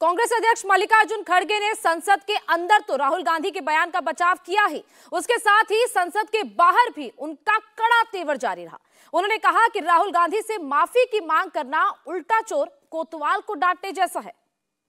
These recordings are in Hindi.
कांग्रेस अध्यक्ष मल्लिकार्जुन खड़गे ने संसद के अंदर तो राहुल गांधी के बयान का बचाव किया ही, उसके साथ ही संसद के बाहर भी उनका कड़ा तेवर जारी रहा। उन्होंने कहा कि राहुल गांधी से माफी की मांग करना उल्टा चोर कोतवाल को डांटने जैसा है।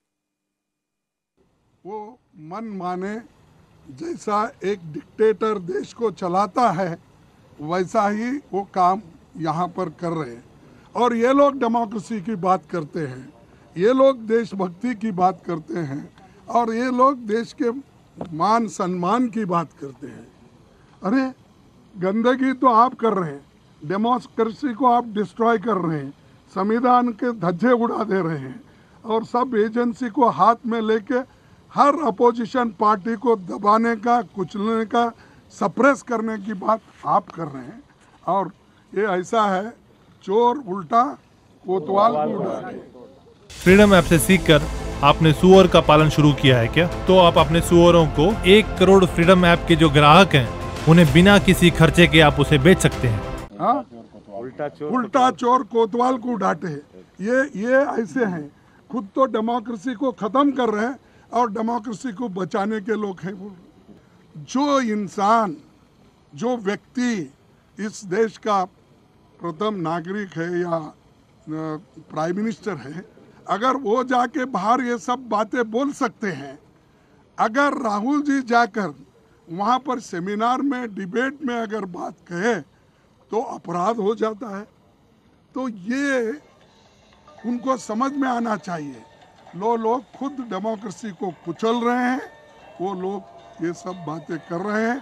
वो मन माने जैसा एक डिक्टेटर देश को चलाता है वैसा ही वो काम यहाँ पर कर रहे हैं। और ये लोग डेमोक्रेसी की बात करते हैं, ये लोग देशभक्ति की बात करते हैं और ये लोग देश के मान सम्मान की बात करते हैं। अरे गंदगी तो आप कर रहे हैं, डेमोक्रेसी को आप डिस्ट्रॉय कर रहे हैं, संविधान के धज्जे उड़ा दे रहे हैं और सब एजेंसी को हाथ में लेके हर अपोजिशन पार्टी को दबाने का, कुचलने का, सप्रेस करने की बात आप कर रहे हैं। और ये ऐसा है, चोर उल्टा कोतवाल को डांटे। फ्रीडम ऐप से सीखकर आपने सुअर का पालन शुरू किया है क्या? तो आप अपने सुअरों को 1 करोड़ फ्रीडम ऐप के जो ग्राहक हैं उन्हें बिना किसी खर्चे के आप उसे बेच सकते हैं। उल्टा चोर कोतवाल को डांटे। ये ऐसे हैं, खुद तो डेमोक्रेसी को खत्म कर रहे हैं और डेमोक्रेसी को बचाने के लोग हैं। जो इंसान, जो व्यक्ति इस देश का प्रथम नागरिक है या प्राइम मिनिस्टर है, अगर वो जाके बाहर ये सब बातें बोल सकते हैं, अगर राहुल जी जाकर वहाँ पर सेमिनार में, डिबेट में अगर बात कहे तो अपराध हो जाता है। तो ये उनको समझ में आना चाहिए। लोग खुद डेमोक्रेसी को कुचल रहे हैं, वो लोग ये सब बातें कर रहे हैं।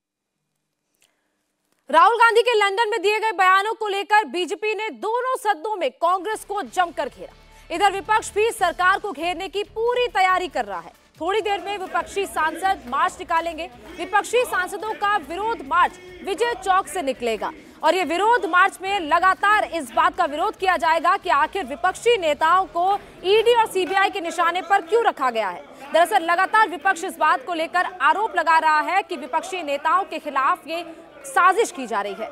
राहुल गांधी के लंदन में दिए गए बयानों को लेकर बीजेपी ने दोनों सदनों में कांग्रेस को जमकर घेरा। इधर विपक्ष भी सरकार को घेरने की पूरी तैयारी कर रहा है। थोड़ी देर में विपक्षी सांसद मार्च निकालेंगे। विपक्षी सांसदों का विरोध मार्च विजय चौक से निकलेगा और ये विरोध मार्च में लगातार इस बात का विरोध किया जाएगा कि आखिर विपक्षी नेताओं को ईडी और सीबीआई के निशाने पर क्यों रखा गया है। दरअसल लगातार विपक्ष इस बात को लेकर आरोप लगा रहा है कि विपक्षी नेताओं के खिलाफ ये साजिश की जा रही है।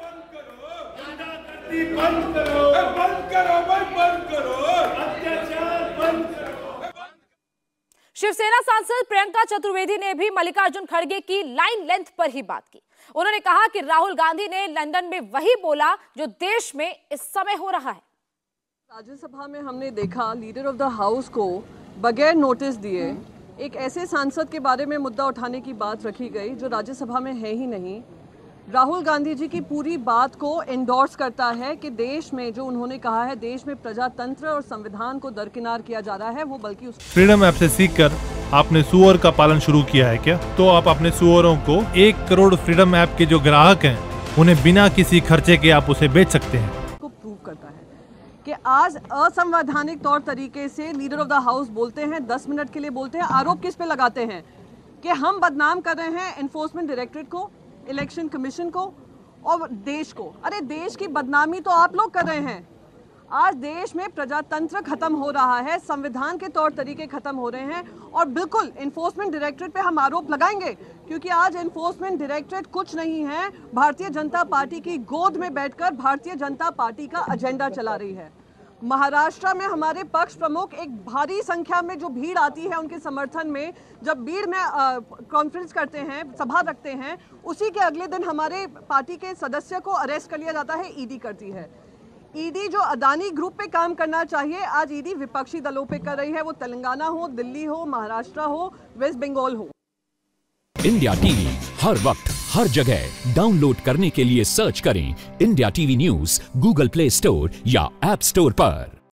बंद करो, बंद करो, बंद करो, अत्याचार बंद करो। शिवसेना सांसद प्रियंका चतुर्वेदी ने भी मल्लिकार्जुन खड़गे की लाइन लेंथ पर ही बात की। उन्होंने कहा कि राहुल गांधी ने लंदन में वही बोला जो देश में इस समय हो रहा है। राज्यसभा में हमने देखा लीडर ऑफ द हाउस को बगैर नोटिस दिए एक ऐसे सांसद के बारे में मुद्दा उठाने की बात रखी गई जो राज्यसभा में है ही नहीं। राहुल गांधी जी की पूरी बात को एंडोर्स करता है कि देश में जो उन्होंने कहा है, देश में प्रजातंत्र और संविधान को दरकिनार किया जा रहा है, वो बल्कि फ्रीडम ऐप से सीखकर आपने सुअर का पालन शुरू किया है क्या? तो आप अपने सुअरों को 1 करोड़ फ्रीडम ऐप के जो ग्राहक हैं उन्हें बिना किसी खर्चे के आप उसे बेच सकते हैं। को प्रूव करता है कि आज असंवैधानिक तौर तरीके से लीडर ऑफ द हाउस बोलते हैं, 10 मिनट के लिए बोलते हैं, आरोप किस पे लगाते हैं कि हम बदनाम कर रहे हैं एनफोर्समेंट डायरेक्टरेट को, इलेक्शन कमीशन को और देश को। अरे देश की बदनामी तो आप लोग कर रहे हैं। आज देश में प्रजातंत्र खत्म हो रहा है, संविधान के तौर तरीके खत्म हो रहे हैं और बिल्कुल एनफोर्समेंट डायरेक्टरेट पे हम आरोप लगाएंगे क्योंकि आज एनफोर्समेंट डायरेक्टरेट कुछ नहीं है, भारतीय जनता पार्टी की गोद में बैठकर भारतीय जनता पार्टी का एजेंडा चला रही है। महाराष्ट्र में हमारे पक्ष प्रमुख एक भारी संख्या में जो भीड़ आती है उनके समर्थन में, जब भीड़ में कॉन्फ्रेंस करते हैं, सभा रखते हैं, उसी के अगले दिन हमारे पार्टी के सदस्य को अरेस्ट कर लिया जाता है, ईडी करती है। ईडी जो अदानी ग्रुप पे काम करना चाहिए, आज ईडी विपक्षी दलों पे कर रही है, वो तेलंगाना हो, दिल्ली हो, महाराष्ट्र हो, वेस्ट बंगाल हो। इंडिया टीवी हर वक्त हर जगह डाउनलोड करने के लिए सर्च करें India TV news Google Play Store या ऐप स्टोर पर।